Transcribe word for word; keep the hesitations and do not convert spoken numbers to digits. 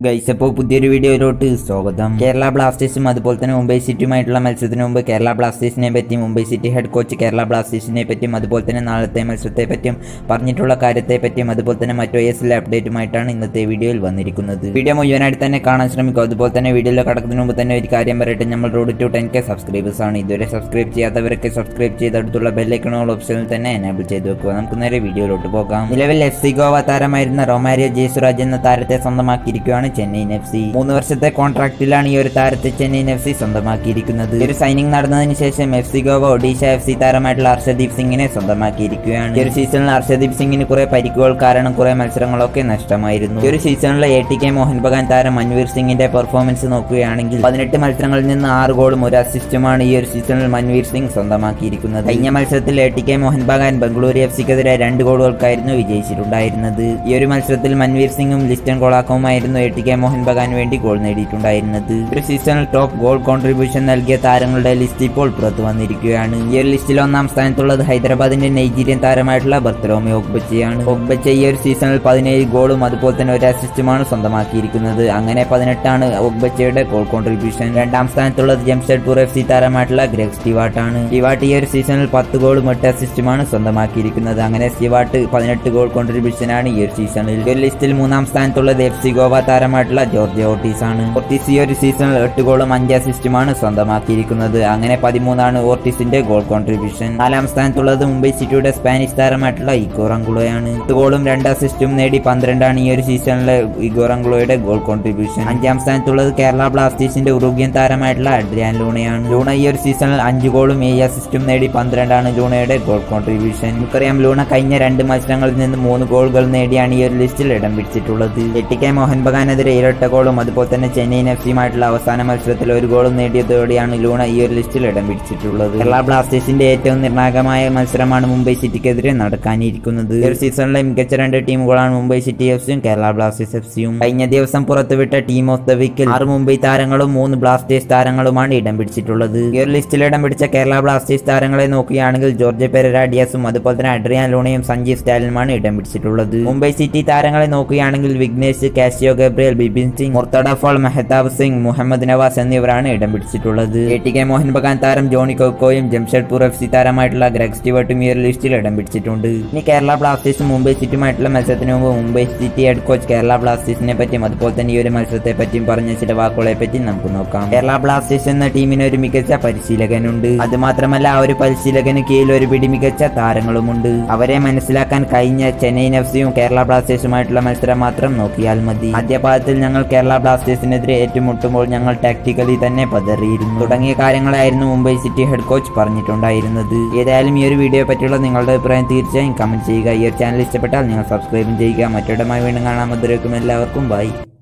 Guys, അപ്പോൾ പുതിയൊരു വീഡിയോയിലോട്ട് സ്വാഗതം. കേരള ബ്ലാസ്റ്റേഴ്സും അതുപോലെ തന്നെ മുംബൈ സിറ്റിയുമായിട്ടുള്ള മത്സരത്തിന് മുമ്പ് കേരള ബ്ലാസ്റ്റേഴ്സിനെ പറ്റിയും Mumbai city head coach Kerala ബ്ലാസ്റ്റേഴ്സിനെ പറ്റിയും അതുപോലെ തന്നെ നാളത്തെ മത്സരത്തെ പറ്റിയും പറഞ്ഞിട്ടുള്ള കാര്യത്തെ പറ്റിയും അതുപോലെ തന്നെ മറ്റു ഐ എസ് എൽ അപ്ഡേറ്റുമായിട്ടാണ് ഇന്നത്തെ വീഡിയോയിൽ വന്നിരിക്കുന്നത്. വീഡിയോ മുഴുവനായിട്ട് തന്നെ കാണാൻ ശ്രമിക്കും. അതുപോലെ തന്നെ വീഡിയോയിൽ കടക്കുന്നതിന് മുമ്പ് തന്നെ ഒരു കാര്യം പറയട്ടെ, നമ്മൾ road to ten K subscribers ആണ്. ഇതുവരെ സബ്സ്ക്രൈബ് ചെയ്യാത്തവരൊക്കെ സബ്സ്ക്രൈബ് ചെയ്ത് അടുത്തുള്ള ബെല്ലൈക്കണുകൾ ഓപ്ഷനിൽ തന്നെ എനേബിൾ ചെയ്ത് വെക്കുക. നമുക്ക് നേരെ വീഡിയോയിലോട്ട് പോകാം. നിലവിൽ എഫ് സി ഗോവ താരമായിരുന്ന റൊമാരിയോ ജയസുരാജ് എന്ന താരത്തെ സ്വന്തമാക്കിയിരിക്കുകയാണ് ചെന്നൈയിൻ എഫ് സി. മൂന്ന് വർഷത്തെ കോൺട്രാക്റ്റിലാണ് ഈ ഒരു താരത്തെ ചെന്നൈയിൻ എഫ് സി സ്വന്തമാക്കിയിരിക്കുന്നത്. ഒരു സൈനിങ് നടന്നതിന് ശേഷം F C Goa Odisha F C താരമായിട്ടുള്ള ഹർഷദീപ് സിംഗിനെ സ്വന്തമാക്കിയിരിക്കുകയാണ്. ഈ ഒരു സീസണിൽ ഹർഷദീപ് സിംഗിന് കുറെ പരിക്കുകൾ കാരണം കുറെ മത്സരങ്ങളൊക്കെ നഷ്ടമായിരുന്നു. ഈ ഒരു സീസണിലെ A T K Mohun Bagan താരം മൻവീർ സിംഗിന്റെ പെർഫോമൻസ് നോക്കുകയാണെങ്കിൽ പതിനെട്ട് മത്സരങ്ങളിൽ നിന്ന് ആറ് ഗോളും ഒരു അസിസ്റ്റുമാണ് ഈ ഒരു സീസണിൽ മൻവീർ സിംഗ് സ്വന്തമാക്കിയിരിക്കുന്നത്. കഴിഞ്ഞ മത്സരത്തിൽ A T K Mohun Bagan Bengaluru F സിക്കെതിരെ രണ്ട് ഗോളുകൾക്കായിരുന്നു വിജയിച്ചിട്ടുണ്ടായിരുന്നത്. ഈ ഒരു മത്സരത്തിൽ മൻവീർ സിംഗും ലിസ്റ്റൻ കൊളാക്കവുമായിരുന്നു A T K Mohun Bagan വേണ്ടി ഗോൾ നേടിയിട്ടുണ്ടായിരുന്നത്. ഒരു സീസണിൽ ടോപ്പ് ഗോൾ കോൺട്രിബ്യൂഷൻ നൽകിയ താരങ്ങളുടെ ലിസ്റ്റ് ഇപ്പോൾ പുറത്തു വന്നിരിക്കുകയാണ്. ഈ ഒരു ലിസ്റ്റിൽ ഒന്നാം സ്ഥാനത്തുള്ളത് ഹൈദരാബാദിന്റെ നൈജീരിയൻ താരമായിട്ടുള്ള ബർത്തലോമി ഒഗ്ബച്ചയാണ്. ഒഗ്ബച്ച ഈ ഒരു സീസണിൽ പതിനേഴ് ഗോളും അതുപോലെ തന്നെ ഒരു അസിസ്റ്റുമാണ് സ്വന്തമാക്കിയിരിക്കുന്നത്. അങ്ങനെ പതിനെട്ടാണ് ഒഗ്ബച്ചയുടെ ഗോൾ കോൺട്രിബ്യൂഷൻ. രണ്ടാം സ്ഥാനത്തുള്ളത് ജംഷഡ്പൂർ എഫ് സി താരമായിട്ടുള്ള ഗ്രെഗ് സ്റ്റിവാട്ടാണ്. സ്റ്റിവാട്ട് ഈ ഒരു സീസണിൽ പത്ത് ഗോളും എട്ട് അസിസ്റ്റുമാണ് സ്വന്തമാക്കിയിരിക്കുന്നത്. അങ്ങനെ സ്റ്റിവാട്ട് പതിനെട്ട് ഗോൾ കോൺട്രിബ്യൂഷനാണ് ഈ ഒരു സീസണിൽ. ഈ ഒരു ലിസ്റ്റിൽ മൂന്നാം സ്ഥാനത്തുള്ളത് എഫ് സി ഗോവ താരമായിട്ടുള്ള ജോർജിയ ഓർട്ടിസ് ആണ്. ഓർട്ടിസ് ഈ ഒരു സീസണിൽ എട്ട് ഗോളും അഞ്ച് അസിസ്റ്റുമാണ് സ്വന്തമാക്കിയിരിക്കുന്നത്. അങ്ങനെ പതിമൂന്നാണ് ഓർട്ടിസിന്റെ ഗോൾ കോൺട്രിബ്യൂഷൻ. നാലാം സ്ഥാനത്തുള്ളത് മുംബൈ സിറ്റിയുടെ സ്പാനിഷ് താരമായിട്ടുള്ള ഇഗോർ അങ്കുളോയാണ്. എട്ട് ഗോളും രണ്ട് അസിസ്റ്റും നേടി പന്ത്രണ്ടാണ് ഈ ഒരു സീസണിലെ ഇഗോർ അങ്കുളോയുടെ ഗോൾ കോൺട്രിബ്യൂഷൻ. അഞ്ചാം സ്ഥാനത്തുള്ളത് കേരള ബ്ലാസ്റ്റേഴ്സിന്റെ ഉറുഗ്യൻ താരമായിട്ടുള്ള അഡ്രിയാൻ ലൂണയാണ്. ലൂണ ഈ ഒരു സീസണിൽ അഞ്ച് ഗോളും ഏഴ് അസിസ്റ്റും നേടി പന്ത്രണ്ടാണ് ലൂണയുടെ ഗോൾ കോൺട്രിബ്യൂഷൻ. നമുക്കറിയാം, ലൂണ കഴിഞ്ഞ രണ്ട് മത്സരങ്ങളിൽ നിന്ന് മൂന്ന് ഗോളുകൾ നേടിയാണ് ഈ ഒരു ലിസ്റ്റിൽ ഇടം പിടിച്ചിട്ടുള്ളത്. എ ടി കെ മോഹൻ ബഗാനെതിരെ ഇരട്ട ഗോളും അതുപോലെ തന്നെ ചെന്നൈയിൻ എഫ് സിയുമായിട്ടുള്ള അവസാന മത്സരത്തിൽ ഒരു ഗോളും നേടിയതോടെയാണ് ലൂണ ഈ ഒരു ലിസ്റ്റിൽ ഇടം പിടിച്ചിട്ടുള്ളത്. കേരള ബ്ലാസ്റ്റേഴ്സിന്റെ ഏറ്റവും നിർണായകമായ മത്സരമാണ് മുംബൈ സിറ്റിക്കെതിരെ നടക്കാനിരിക്കുന്നത്. ഈ ഒരു സീസണിലെ മികച്ച രണ്ട് ടീമുകളാണ് മുംബൈ സിറ്റി എഫ് സിയും കേരള ബ്ലാസ്റ്റേഴ്സ് എഫ് സിയും. കഴിഞ്ഞ ദിവസം പുറത്തുവിട്ട ടീം ഓഫ് ദ വീക്കിൽ ആറ് മുംബൈ താരങ്ങളും മൂന്ന് ബ്ലാസ്റ്റേഴ്സ് താരങ്ങളുമാണ് ഇടം പിടിച്ചിട്ടുള്ളത്. ഈ ഒരു ലിസ്റ്റിൽ ഇടം പിടിച്ച കേരള ബ്ലാസ്റ്റേഴ്സ് താരങ്ങളെ നോക്കുകയാണെങ്കിൽ ജോർജ് പെരേര ഡിയാസും അതുപോലെ തന്നെ അഡ്രിയാൻ ലൂണയും സഞ്ജീവ് സ്റ്റാലിനുമാണ് ഇടം പിടിച്ചിട്ടുള്ളത്. മുംബൈ സിറ്റി താരങ്ങളെ നോക്കുകയാണെങ്കിൽ Vignesh, Cassio Gabriel, Bipin Singh, Mourtada Fall, Mehtab Singh, Mohammad Nawaz എന്നിവരാണ് ഇടം പിടിച്ചിട്ടുള്ളത്. A T K Mohun Bagan താരം ജോണി കൊക്കോയും ജംഷഡ്പൂർ എഫ് സി താരമായിട്ടുള്ള ഗ്രെഗ് സ്റ്റിവാട്ടും ഈ ഒരു ലിസ്റ്റിൽ ഇടം പിടിച്ചിട്ടുണ്ട്. ഇനി കേരള ബ്ലാസ്റ്റേഴ്സും മുംബൈ സിറ്റിയുമായിട്ടുള്ള മത്സരത്തിന് മുമ്പ് Mumbai city head coach Kerala ബ്ലാസ്റ്റേഴ്സിനെ പറ്റിയും അതുപോലെ തന്നെ ഈ ഒരു മത്സരത്തെ പറ്റിയും പറഞ്ഞ ചില വാക്കുകളെ പറ്റി നമുക്ക് നോക്കാം. കേരള ബ്ലാസ്റ്റേഴ്സ് എന്ന ടീമിന് ഒരു മികച്ച പരിശീലകനുണ്ട്. അതുമാത്രമല്ല ആ ഒരു പരിശീലകന് കീഴിൽ ഒരു പിടി മികച്ച താരങ്ങളുമുണ്ട്. അവരെ മനസ്സിലാക്കാൻ കഴിഞ്ഞ ചെന്നൈയിൻ എഫ് സിയും കേരള ബ്ലാസ്റ്റേഴ്സുമായിട്ടുള്ള മത്സരം മാത്രം നോക്കിയാൽ മതി. ആദ്യപാദത്തിൽ ഞങ്ങൾ കേരള ബ്ലാസ്റ്റേഴ്സിനെതിരെ ഏറ്റുമുട്ടുമ്പോൾ ഞങ്ങൾ ടാക്ടിക്കലി തന്നെ പതറിയിരുന്നു തുടങ്ങിയ കാര്യങ്ങളായിരുന്നു മുംബൈ സിറ്റി ഹെഡ് കോച്ച് പറഞ്ഞിട്ടുണ്ടായിരുന്നത്. ഏതായാലും ഈ ഒരു വീഡിയോ പറ്റിയുള്ള നിങ്ങളുടെ അഭിപ്രായം തീർച്ചയായും കമന്റ് ചെയ്യുക. ഈ ഒരു ചാനൽ ഇഷ്ടപ്പെട്ടാൽ നിങ്ങൾ സബ്സ്ക്രൈബും ചെയ്യുക. മറ്റൊരുമായി വീണ്ടും കാണാൻ. അതുവരേക്കും എല്ലാവർക്കും ബൈ.